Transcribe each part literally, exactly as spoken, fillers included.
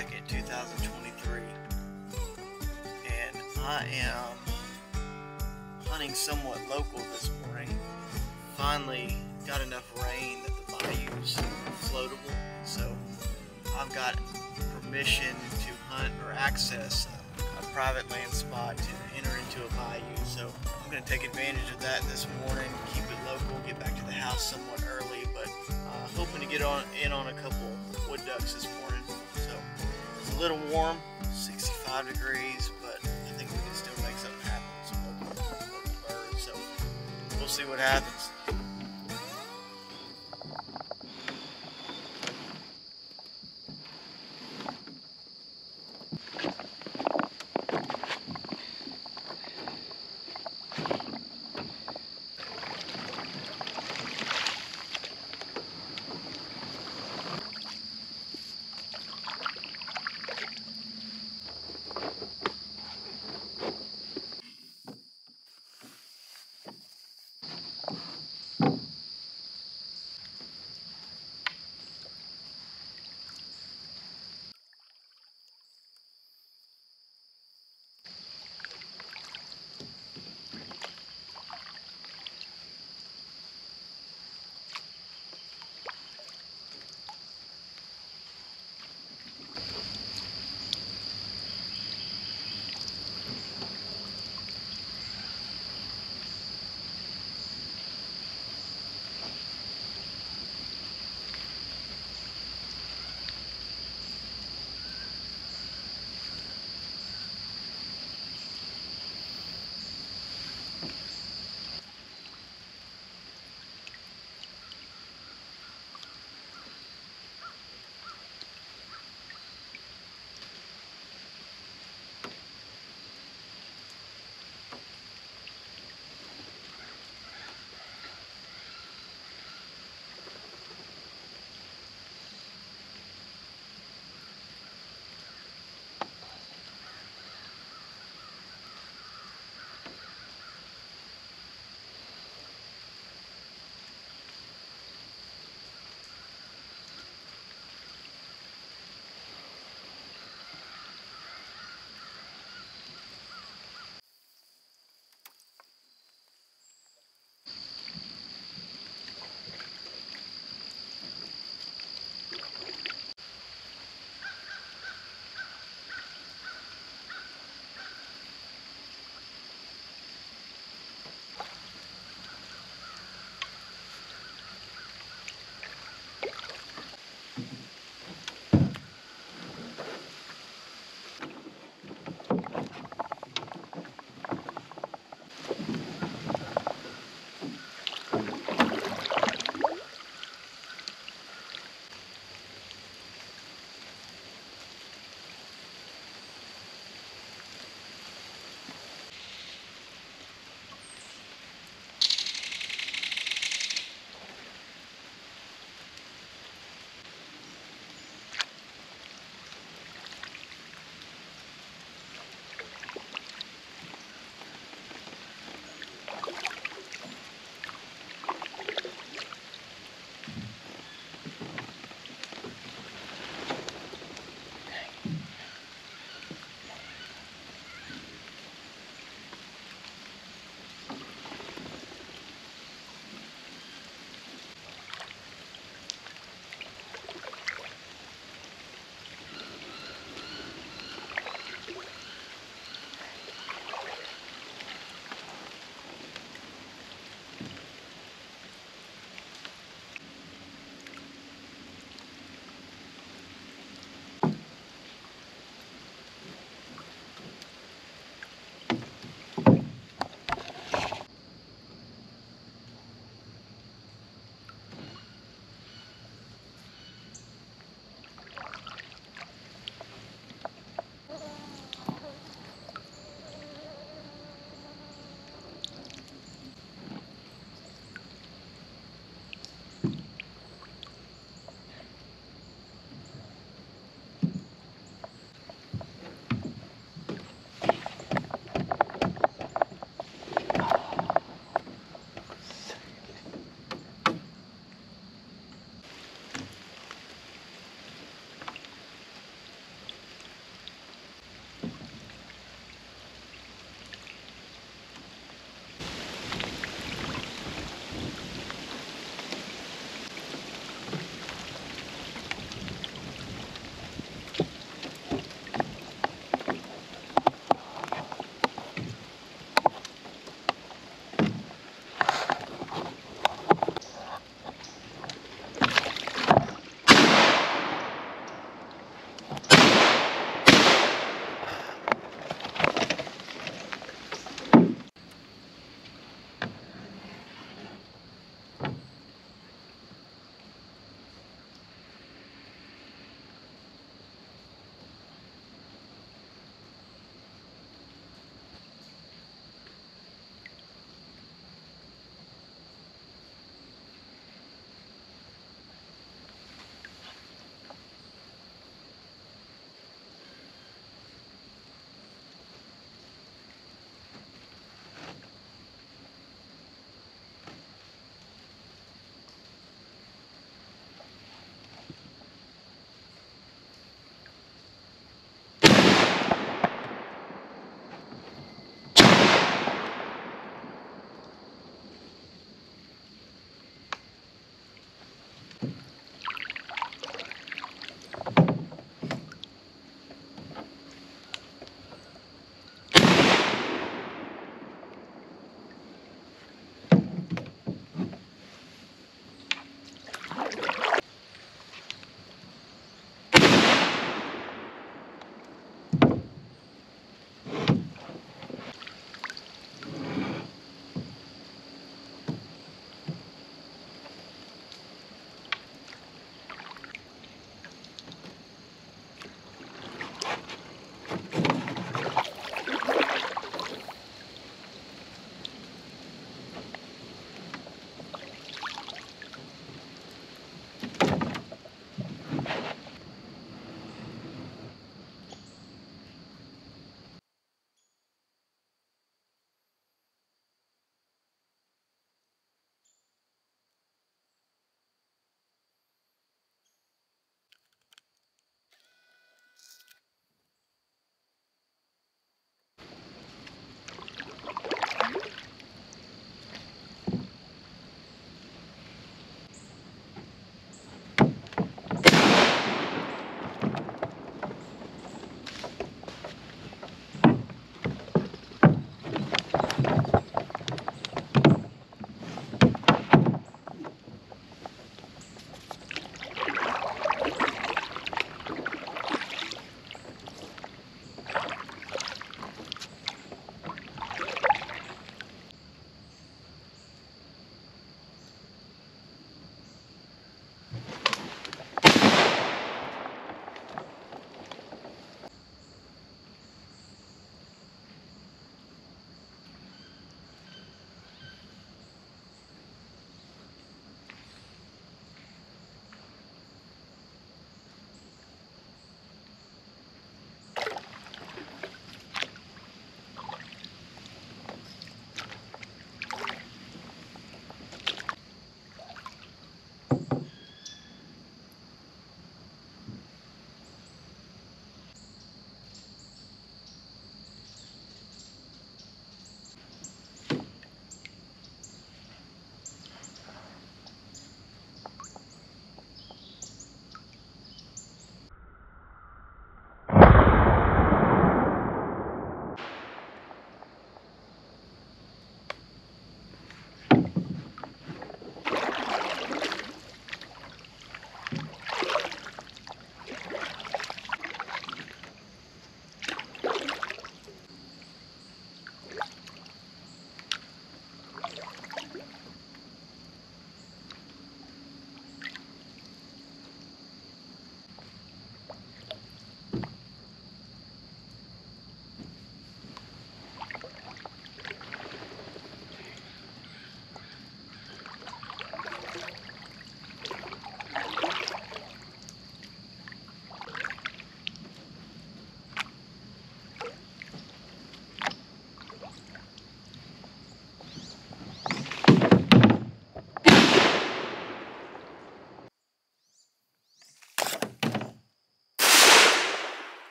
second two thousand twenty-three, and I am hunting somewhat local this morning. Finally got enough rain that the bayous are floatable, so I've got permission to hunt or access a, a private land spot to enter into a bayou. So I'm going to take advantage of that this morning, keep it local, get back to the house somewhat early, but uh, hoping to get on in on a couple wood ducks this morning. So it's a little warm, sixty-five degrees, but I think we can still make something happen with some local, local birds. So we'll see what happens.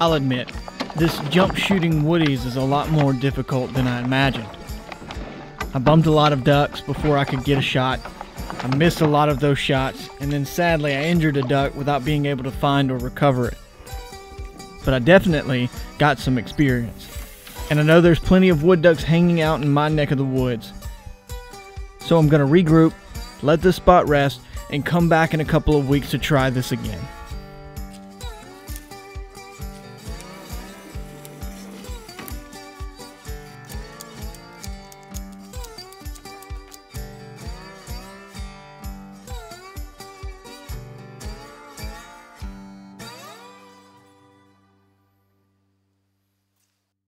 I'll admit, this jump shooting Woodies is a lot more difficult than I imagined. I bumped a lot of ducks before I could get a shot. I missed a lot of those shots, and then sadly I injured a duck without being able to find or recover it. But I definitely got some experience. And I know there's plenty of wood ducks hanging out in my neck of the woods. So I'm going to regroup, let this spot rest, and come back in a couple of weeks to try this again.